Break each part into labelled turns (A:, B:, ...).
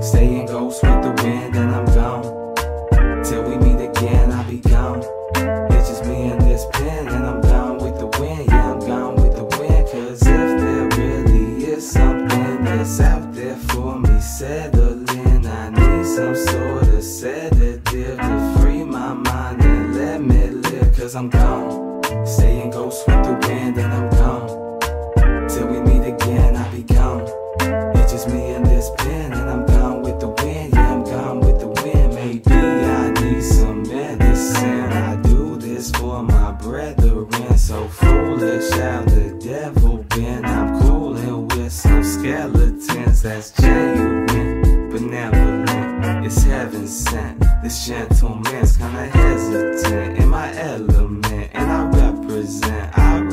A: Staying ghost with the wind and I'm gone. Till we meet again, I'll be gone. It's just me and this pen and I'm gone with the wind. Yeah, I'm gone with the wind. Cause if there really is something that's out there for me settling, I need some sort of sedative to free my mind and let me live. Cause I'm gone. Staying ghost with the wind and I'm gone. Till we meet again, I'll be gone. It's just me and this pen and I'm gone with the wind. Yeah, I'm gone with the wind. Maybe I need some medicine. I do this for my brethren. So foolish how the devil been. I'm cooling with some skeletons. That's genuine, benevolent. It's heaven sent. This gentleman's kinda hesitant in my element, and I represent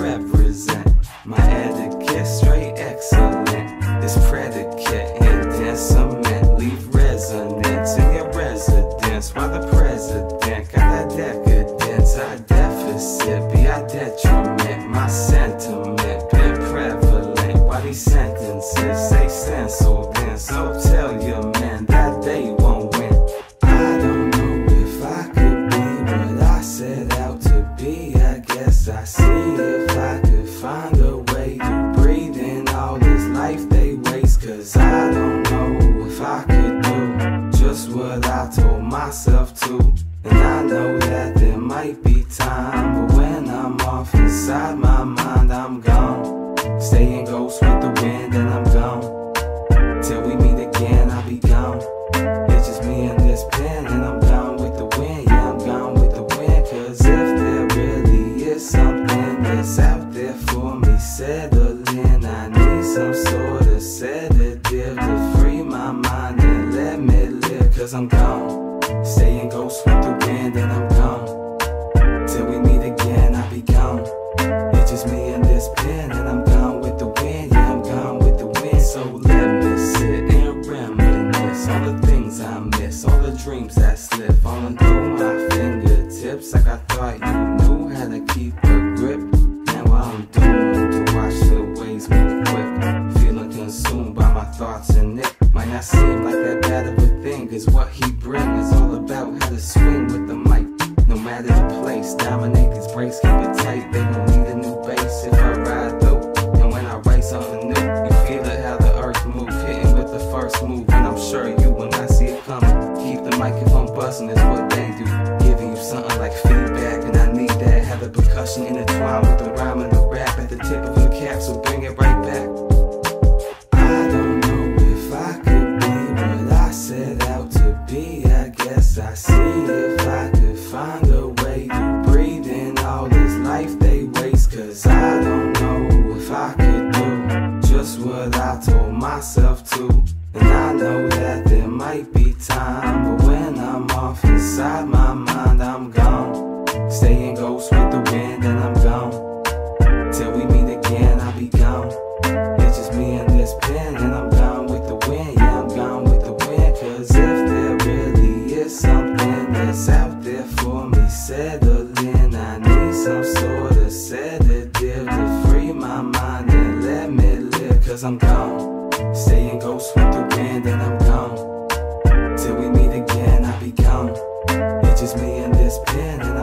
A: my etiquette, straight excellent. This predicate and then cement leave resonance in your residence. While the president got that decadence, I deficit be I detriment. My sentiment been prevalent. While these sentences say stenciled in, so tell your men that they won't win. I don't know if I could be what I set out to be. I guess I see if I could find a way to breathe in all this life they waste. Cause I don't know if I could do just what I told myself to. And I know that there might be time, but when I'm off inside my mind, I'm gone. Staying ghost with the wind and I'm gone. Till we meet again, I'll be gone. It's just me and this pen and I'm gone with the wind. Yeah, I'm gone with the wind. Cause if there really is something that's out there for me settling, I need some sort of sedative to free my mind and let me live. Cause I'm gone. Staying ghost with the wind and I'm gone. Till we meet again, I'll be gone. It's just me and this pen and I'm gone with the wind. Yeah, I'm gone with the wind. So let me sit and reminisce all the things I miss, all the dreams that slip, falling through my fingertips like I thought you knew how to keep a grip. Now I'm doomed to watch the waves move quick, feeling consumed by my thoughts, and it might not seem like that bad of a thing, cause what he brings is all about how to swing with the mic. No matter the place, dominate these breaks, keep it tight. They don't need a new bass if I ride through. And when I write something new, you feel it how the earth move, hitting with the first move. And I'm sure you, when I see it coming, keep the microphone buzzing is what they do, giving you something like feedback. And I need that, have the percussion intertwined with the rhyme and the rap at the tip of the cap, so bring it right back. I don't know if I could be what I set out to be. I guess I see if I could find a way to breathe in all this life they waste. Cause I don't know if I could do just what I told myself to. And I know that there might be time, but when I'm off inside my mind, I'm gone. Staying ghost with the wind and I'm gone. Till we meet again, I'll be gone. It's just me and this pen and I'm gone with the wind. Yeah, I'm gone with the wind. Cause if there really is something that's out there for me settling, I need some sort of sedative to free my mind and let me live. Cause I'm gone. Staying ghost with the wind and I'm gone. Till we meet again, I'll be gone. It's just me and this pen and